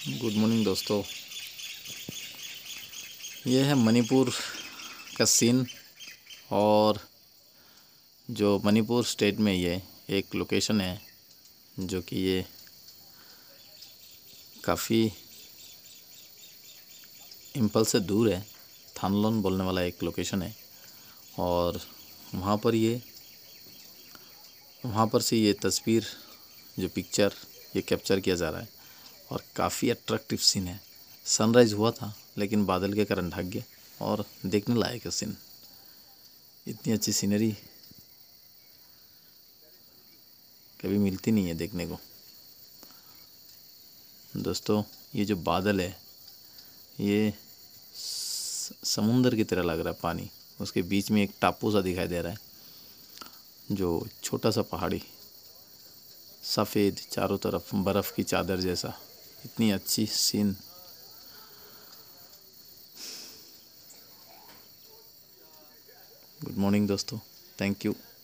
Good morning दोस्तों। ये है मणिपुर का सीन। और जो मणिपुर स्टेट में ये एक लोकेशन है जो कि ये काफ़ी इम्फल से दूर है। थानलोन बोलने वाला एक लोकेशन है और वहाँ पर से ये तस्वीर जो पिक्चर ये कैप्चर किया जा रहा है और काफ़ी अट्रैक्टिव सीन है। सनराइज़ हुआ था लेकिन बादल के कारण ढक गया और देखने लायक है सीन। इतनी अच्छी सीनरी कभी मिलती नहीं है देखने को। दोस्तों ये जो बादल है ये समुंदर की तरह लग रहा है। पानी उसके बीच में एक टापू सा दिखाई दे रहा है जो छोटा सा पहाड़ी सफ़ेद चारों तरफ बर्फ़ की चादर जैसा। इतनी अच्छी सीन। गुड मॉर्निंग दोस्तों, थैंक यू।